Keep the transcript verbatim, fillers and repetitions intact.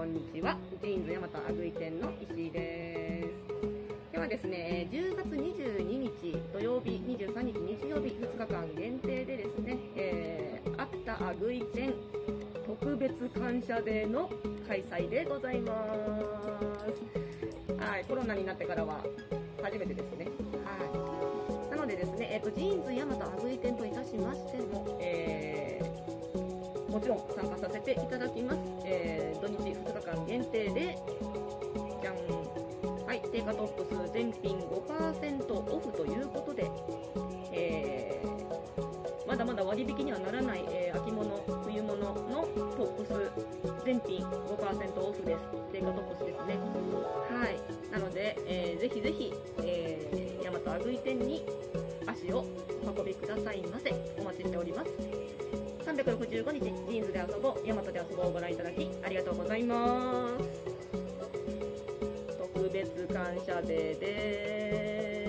こんにちは。ジーンズヤマトアグイ店の石井です。今日はですね、じゅうがつにじゅうににち土曜日、にじゅうさんにち日曜日、ふつかかん限定でですね、えー、秋田アグイ店特別感謝デーの開催でございます。はい、コロナになってからは初めてですね。はい。なのでですね、えっと、ジーンズヤマトアグイ店といたしましても、えー、もちろん参加させていただきます。えー、土日ふつかかん限定で、じゃん。はい、定価トップス全品 ごパーセント オフということで、えー、まだまだ割引にはならない、えー、秋物、冬物のトップス全品 ごパーセント オフです。定価トップスですね。はい。なので、えー、ぜひぜひ、えー、ヤマトアグイ店に足をお運びくださいませ。お待ちしております。さんびゃくろくじゅうごにち、ジーンズで遊ぼう、ヤマトで遊ぼうをご覧いただきありがとうございます。特別感謝デーです。